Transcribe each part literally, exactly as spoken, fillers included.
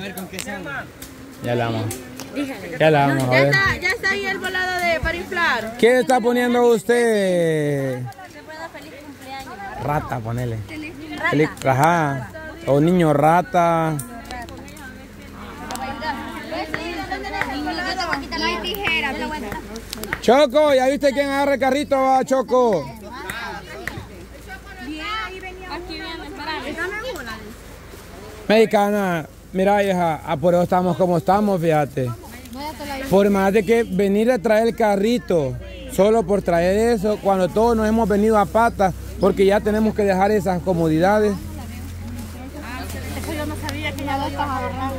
ver con qué sale. Ya la vamos. Dígale. Ya la vamos a Ya ver. está, ya está ahí el volado de para inflar. ¿Qué está poniendo usted? Se puede dar feliz cumpleaños. Rata, ponele. Rata. Feliz, ajá. O niño rata. No hay tijera. Choco, ¿ya viste quién agarra el carrito? Va, Choco. Aquí viene, espérame. Mexicana, mira hija, ah, por eso estamos como estamos, fíjate. Por más de que venir a traer el carrito, solo por traer eso, cuando todos nos hemos venido a patas, porque ya tenemos que dejar esas comodidades. Eso yo no sabía que ya lo estás agarrando.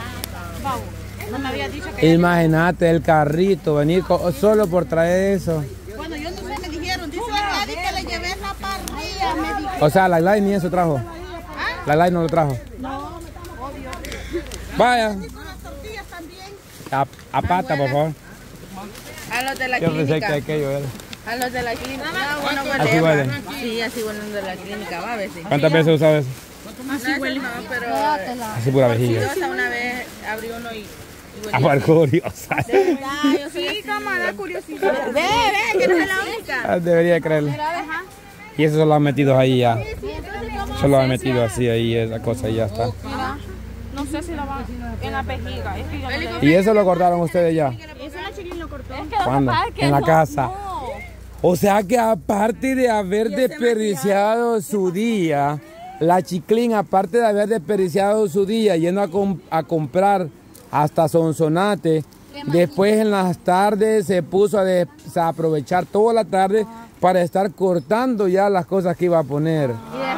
No me había dicho que... Imagínate el carrito, venir co- solo por traer eso. Bueno, yo no sé, me dijeron, dice la Gladys que le llevé la parrilla, me dijo. O sea, la Gladys ni eso trajo. La Gladys no lo trajo. No, obvio. Vaya, Con las tortillas también. a, a pata, por favor. A los de la Yo pensé clínica. que aquello era. A los de la clínica. No, bueno, Así huele. Sí, así huelen de la clínica, va a ver si. ¿Cuántas veces has usado eso? Así huele. No, pero... Así pura vejiga. Yo hasta una vez abrí uno y... Amar curiosa. Sí, cámara, curiosidad. Ve, ve, que no es la única. Ah, debería creerlo. Y eso solo lo han metido ahí ya. Solo lo han metido así ahí, esa cosa y ya está. No sé si lo va en la vejiga. Es que yo no le... ¿Y eso lo cortaron ustedes ya? Eso la chiquín lo cortó. ¿Cuándo? En la casa. O sea que aparte de haber desperdiciado su día, la Chiclín, aparte de haber desperdiciado su día yendo a, com a comprar hasta Sonsonate, después en las tardes se puso a desaprovechar toda la tarde para estar cortando ya las cosas que iba a poner.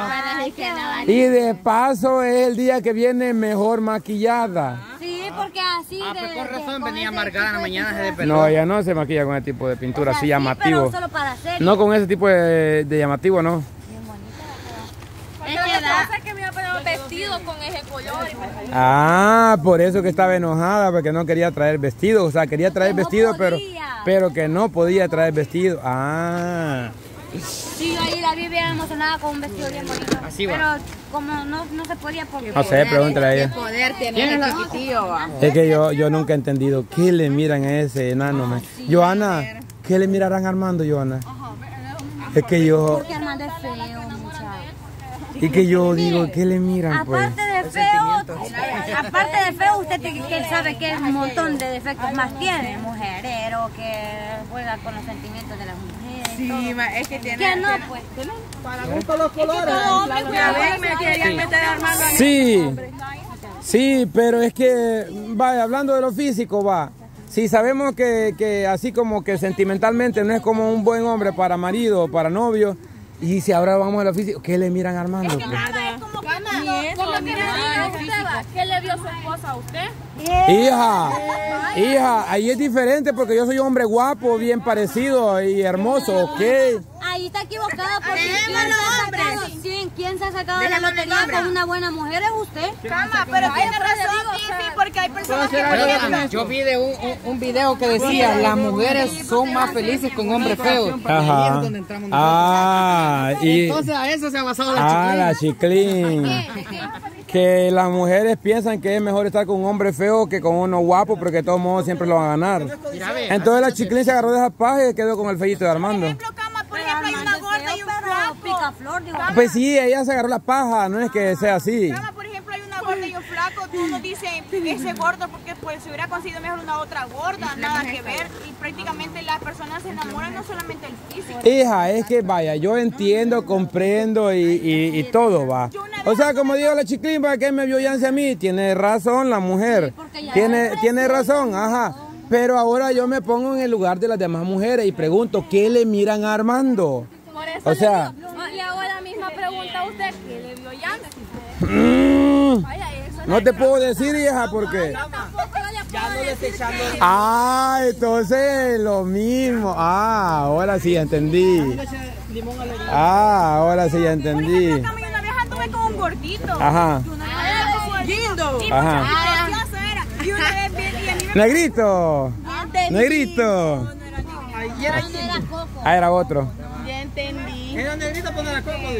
Y de paso es el día que viene mejor maquillada. Sí, porque así Ah, de... pues con razón de- venía con amargada en la ese tipo mañana, de- se despeló. No, ella no se maquilla con ese tipo de pintura O sea, así sí, llamativo. pero solo para hacer. No con ese tipo de, de llamativo, no. Es que da... Es que me iba a poner un vestido con ese color. Ah, por eso que estaba enojada, porque no quería traer vestido. O sea, quería traer no vestido, pero, podía. pero que no podía traer vestido. Ah. Sí, yo ahí la vi bien emocionada con un vestido bien bonito. Así va. Pero como no, no se podía porque... No sé, pregúntale a ella. Poder tiene el chiquitillo, va. Es que yo, yo nunca he entendido qué le miran a ese enano. man. Joana, ¿qué le mirarán a Armando, Joana? Es que yo, Porque Armando es feo, muchacho. y que yo digo, ¿qué le miran, pues? Aparte de feo, aparte de feo, usted te- que sabe que un montón de defectos más tiene. Mujerero, que juega con los sentimientos de las mujeres. Sí, ma, es que tiene... Que no, pues. Para gusto los colores. Ya ven, me querían meter Armando a mí. Sí, sí, pero es que, vaya, hablando de lo físico, va. Si sabemos que, que así como que sentimentalmente no es como un buen hombre para marido o para novio, y si ahora vamos a lo físico, ¿qué le miran a Armando? pues? ¿Cómo que ¿Qué le vio su esposa a usted? Hija, hija, ahí es diferente porque yo soy un hombre guapo, bien parecido y hermoso, ¿ok? Ahí está equivocada porque ¿quién se Dejémoslo, ha hombre. sacado, sí, ¿quién se ha sacado la Dejémoslo, lotería hombre. con una buena mujer? Es usted. Cama, pero tiene razón, Fifi, porque hay personas que por ejemplo... Yo vi de un, un, un video que decía, las mujeres son más felices con hombres feos. Y ahí Ajá. es donde entramos nosotros. Ah, y... Entonces a eso se ha basado Ah, la la Chiclín. Que las mujeres piensan que es mejor estar con un hombre feo que con uno guapo porque de todos modos siempre lo van a ganar. Mira, ve. Entonces la Chiclín se agarró de esa paja y quedó con el feíto de Armando. Por ejemplo, Cama, por ejemplo, hay una gorda y un flaco. Picaflor, digo. Pues sí, ella se agarró la paja, no es que sea así. Cama, por ejemplo, hay una gorda y un flaco. Tú no dices ese gordo porque pues se hubiera conseguido mejor una otra gorda, nada que ver. Y prácticamente las personas se enamoran no solamente del físico. Hija, es que vaya, yo entiendo, comprendo y, y, y todo va. O sea, como digo la Chiclín, ¿para qué me vio Yancy a mí? Tiene razón la mujer. Tiene, tiene razón, ajá. Pero ahora yo me pongo en el lugar de las demás mujeres y pregunto, ¿qué le miran a Armando? Por eso O sea, le, digo, le hago la misma pregunta a usted. ¿Qué le vio Yancy? mm, Vaya, eso no te puedo decir, hija, porque... tampoco le Ya no le estoy echando. Ah, entonces lo mismo. Ah, ahora sí ya entendí. Ah, ahora sí ya entendí. Cama, yo una vez anduve con un gordito. Ajá, Y una vez lindo. Y Ajá. muchacho precioso era. Y una vez vi y a mí me negrito, negrito. Ayer ahí. Ah, era otro. ya entendí. ¿Es donde grita poner la copa? Dije.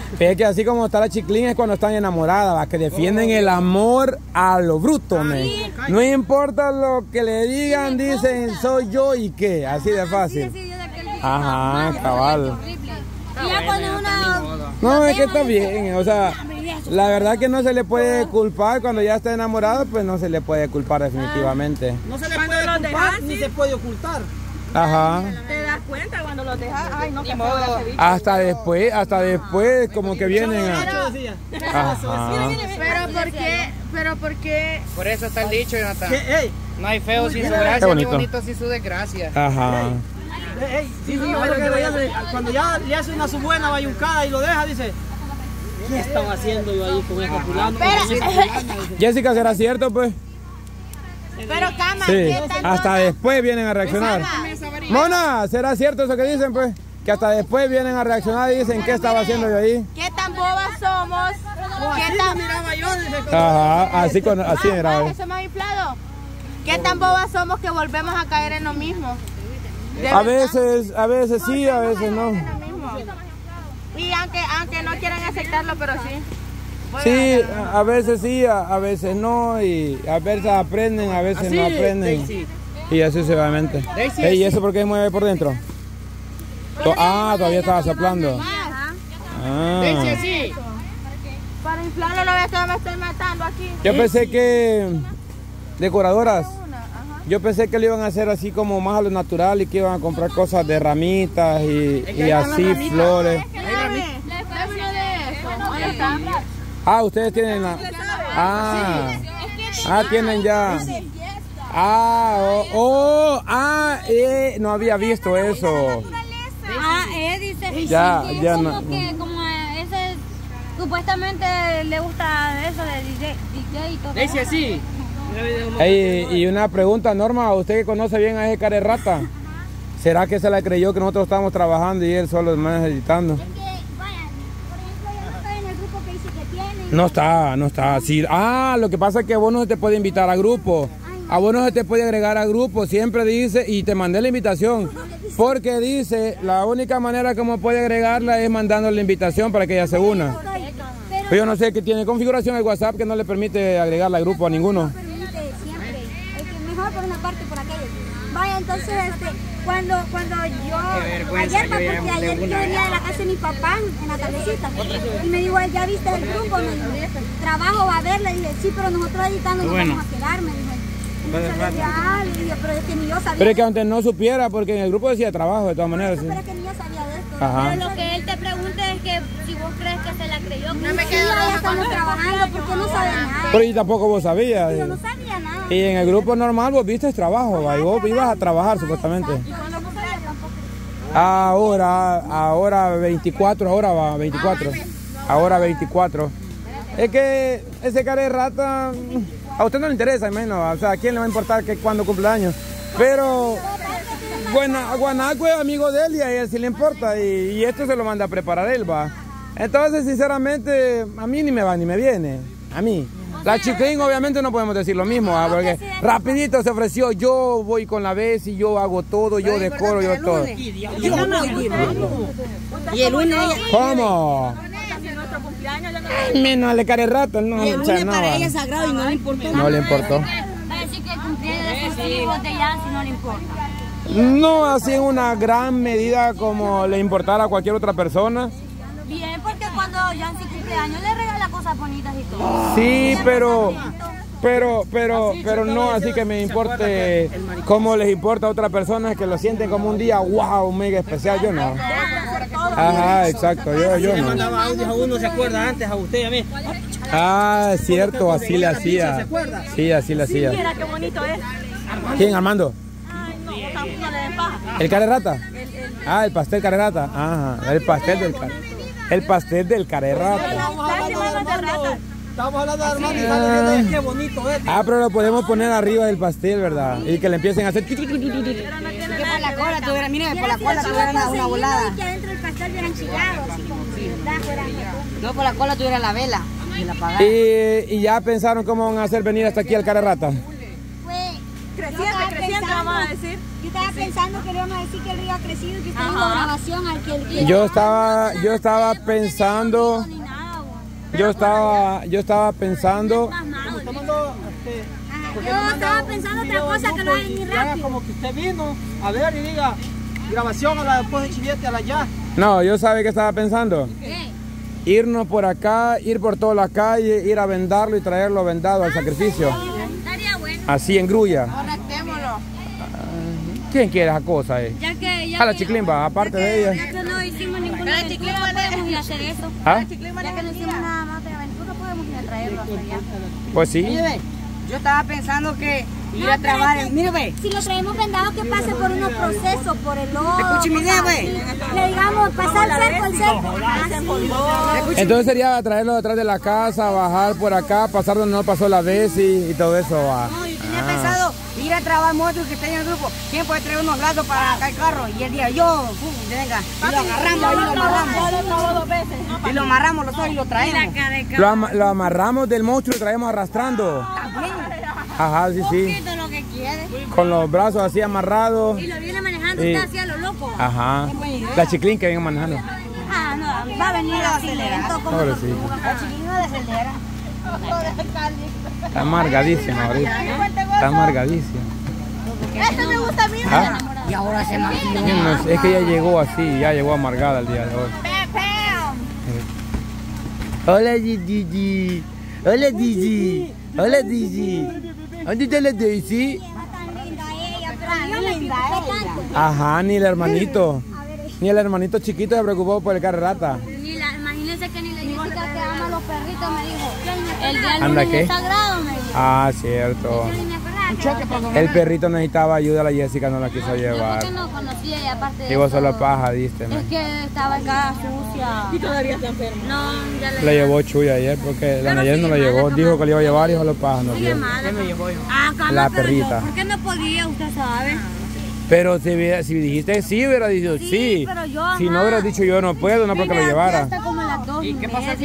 Es que así como está la Chiclín es cuando están enamoradas, ¿va? Que defienden el amor a lo bruto, me. No importa lo que le digan, dicen soy yo y qué, así de fácil. Ajá, cabal. Y ya cuando una... No, es que está bien, o sea, la verdad que no se le puede culpar cuando ya está enamorado, pues no se le puede culpar definitivamente. No se le puede culpar ni se puede ocultar. Ajá. ¿Te das cuenta cuando lo dejas? Ay, no, que feo la ceviche. Hasta después, hasta después como que vienen a... Ajá. Pero ¿por qué? Pero ¿por qué? Por eso está el dicho, Jonathan. ¿Qué? Ey, No hay feo sin su Qué gracia, ni bonito. bonito sin su desgracia. Ajá. ey, ey, sí, sí, bueno, que vaya de- cuando ya le hace una su buena bayuncada y lo deja, dice, ¿qué están haciendo yo ahí con este fulano? Jessica, ¿será cierto pues? Pero cama, Sí, ¿qué tanto? hasta después vienen a reaccionar. Mona, ¿será cierto eso que dicen pues? Que hasta después vienen a reaccionar y dicen ¿qué estaba haciendo yo ahí? ¿Qué tan bobas somos? ¿Qué tan... Miraba yo, dice, Ajá, así, con, así era. Ah, eso me ha inflado. ¿Qué tan bobas somos que volvemos a caer en lo mismo? ¿De A verdad? veces, a veces sí, a veces no. En lo mismo. Y aunque, aunque no quieran aceptarlo, pero sí. Sí, a veces sí, a, a veces no, y a veces aprenden, a veces no aprenden. Y así sucesivamente. Ey, ¿y eso por qué mueve por dentro? To- Ah, todavía estaba soplando. Ah. Sí. Para inflarlo, no ves que me estoy matando aquí. Yo pensé que decoradoras, yo pensé que lo iban a hacer así como más a lo natural y que iban a comprar cosas de ramitas y, y así flores. Ah, ustedes tienen la... Ah, ah, tienen ya... Ah, oh, oh, ah, eh, no había visto eso. Ah, él dice... Ya, sí, ya como no. que como ese... Supuestamente le gusta eso de D J, D J y todo. Dice así. Ey, y una pregunta, Norma, usted que conoce bien a ese care rata, ¿será que se la creyó que nosotros estábamos trabajando y él solo más editando? Es que, vaya, por ejemplo, ella no está en el grupo que dice que tiene. No está, no está. Sí. Ah, lo que pasa es que a vos no se te puede invitar a grupo. A vos no se te puede agregar a grupo. Siempre dice, y te mandé la invitación, porque dice, la única manera como puede agregarla es mandando la invitación para que ella se una. Pero yo no sé que tiene configuración el WhatsApp que no le permite agregarla al grupo a ninguno. Permite siempre. El que mejor por una parte por aquello. Vaya, entonces, este, cuando, cuando yo, vergüenza, ayer, yo porque ya ayer de yo una venía de la casa de mi papá en la tardecita, y me dijo, ya viste el grupo, me dijo, trabajo va a ver, le dije, sí, pero nosotros editando no Bueno. vamos a quedar, me dijo. Entonces le dije, ah, le dije, pero es que ni yo sabía. Pero es que antes no supiera, porque en el grupo decía trabajo de todas maneras. Sí. Pero es que ni yo sabía de esto. Ajá. Pero lo que él te pregunta es que si vos crees que se la creyó, no me quedo ya estamos trabajando porque no sabe nada. Pero y tampoco vos sabías. Yo no sabía nada. Y en el grupo normal vos viste trabajo, ¿va? Y vos ibas a trabajar supuestamente. Y cuando no sabía tampoco. Ahora, ahora veinticuatro, ahora va, veinticuatro. Ahora veinticuatro. Es que ese cara de rata, a usted no le interesa, menos. O sea, ¿a quién le va a importar que cuando cumpleaños? Pero, bueno, Guanaco es amigo de él y a él sí le importa. Y, y esto se lo manda a preparar él, va. Entonces, sinceramente, a mí ni me va ni me viene. A mí. La Chiclín obviamente no podemos decir lo mismo, ¿va? Porque rapidito se ofreció, yo voy con la vez y yo hago todo, yo decoro, yo todo. Y el lunes ella, ¿Cómo? Ay, menos le care rato, no, y el o sea, lunes no, para va. ella es sagrado y no le importó. No le importó. Va a decir que el cumpleaños de sus hijos de Yancy no le importa. No así en una gran medida como le importara a cualquier otra persona. Bien, porque cuando Yancy cumple años le regala cosas bonitas y todo. Sí, pero, pero, pero, pero no así que me importe cómo les importa a otras personas que lo sienten como un día wow, mega especial, yo no. Ajá, exacto, yo, yo Le no. mandaba audios a uno, ¿se acuerda? Antes a usted y a mí. Ah, es cierto, así le hacía. Sí, así le hacía. Mira qué bonito es. ¿Quién, Armando? Ay, no, tampoco le den paja. ¿El care rata? Ah, el pastel care rata. Ajá, el pastel del care. El pastel del care rata. Estábamos hablando de Armando. Estábamos hablando de Armando y estaba diciendo, qué bonito es. Ah, pero lo podemos poner arriba del pastel, ¿verdad? Y que le empiecen a hacer... Que por la cola tuviera, mire, por la cola tuviera una, una volada. Y que adentro del pastel hubieran chillado, así como si verdad fuera. No, por la cola tuviera la vela. Y la apagara. Y, y ya pensaron cómo van a hacer venir hasta aquí al care rata. Pues creciente, creciente, vamos a decir. Yo estaba pensando que le íbamos a decir que el río ha crecido y que está en grabación al que el Yo estaba, yo estaba pensando, yo estaba, yo estaba pensando, Yo estaba pensando otra cosa que lo hagan muy rápido. Como que usted vino a ver y diga, grabación a la después de Chilete a la ya. no, yo sabe que estaba pensando. ¿Qué? Irnos por acá, ir por toda la calle, ir a vendarlo y traerlo vendado al sacrificio. Estaría bueno. Así en grulla. Correctémoslo. ¿Quién quiere esa cosa, eh? Ya que, ya A la que- Chiclín va, aparte de ella. Ya que no hicimos ninguna La aventura, Chiclín vale- podemos ir a hacer eso. ¿Ah? Ya que no hicimos nada más de aventura, podemos ir a traerlo hasta allá. Pues sí. Mire, ve, yo estaba pensando que ir No, a trabajar. pero es que Mire, ve. Si lo traemos vendado, que pase por unos procesos, por el ojo. Escuche mi idea, ve. Le digamos, pasar cerco, el cerco. Así. Entonces sería traerlo detrás de la casa, bajar por acá, pasar donde no pasó la Bessie y todo eso. Va. No, yo tenía pensado ir a trabajar motos que estén en el grupo. ¿Quién puede traer unos lazos para acá el carro? Y el día yo, pum, venga, y lo agarramos, ahí lo amarramos. Y lo amarramos los dos y lo traemos. Lo, ama- lo amarramos del monstruo y lo traemos arrastrando. Ajá, sí, sí. Poquito lo que quiere. Con los brazos así amarrados. Y lo viene manejando Y- usted hacia lo loco. Ajá. La Chiclín que viene manejando. Ah, no, va a venir así lento como Ahora los sí. La chiquilina de celera. Está amargadísima ahorita. Está amargadísima. Este me gusta a mí. ¿Ah? Y ahora se me No sé, es que ya llegó así, ya llegó amargada el día de hoy. Hola Gigi. Hola Gigi. Hola Gigi. ¿Dónde está la Daisy? tan linda ella, pero yo me preocupé tanto. Ajá, ni el hermanito. Ni el hermanito chiquito se preocupó por el carrata. Ni la, imagínense que ni la Jessica que ama a los perritos me dijo. El día del ¿Anda lunes qué? es sagrado, me dijo. Ah, cierto. Yo ni me acordaba que- El perrito necesitaba ayuda, la Jessica no la quiso Yo llevar. porque no conocía y aparte de Y vos eso, solo paja, diste. es que estaba acá sucia. Y todavía está enferma. No, ya la La llevó Chuy ayer porque la Pero Nayel no la sigue llevó. mala, Dijo mamá. que le iba a llevar y solo paja no Sigue dio. mala. me llevó yo? Ah, cama, La pero perrita. yo- ¿Por qué no podía? Usted sabe. Pero si, hubiera- si dijiste sí, hubiera dicho sí. Sí, pero yo, Si no ajá. hubiera dicho yo no puedo, no porque lo Vine aquí llevara. hasta como las dos y media.